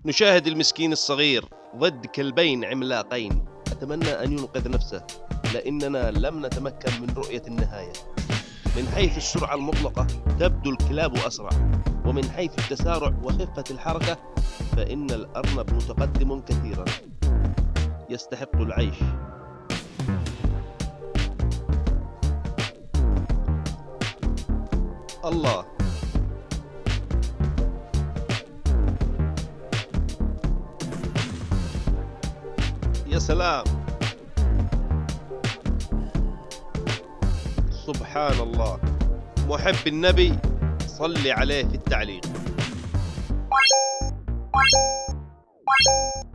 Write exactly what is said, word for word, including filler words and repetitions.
نشاهد المسكين الصغير ضد كلبين عملاقين، أتمنى أن ينقذ نفسه لأننا لم نتمكن من رؤية النهاية. من حيث السرعة المطلقة تبدو الكلاب أسرع، ومن حيث التسارع وخفة الحركة فإن الأرنب متقدم كثيرا. يستحق العيش. الله، يا سلام، سبحان الله. محب النبي صل عليه في التعليق.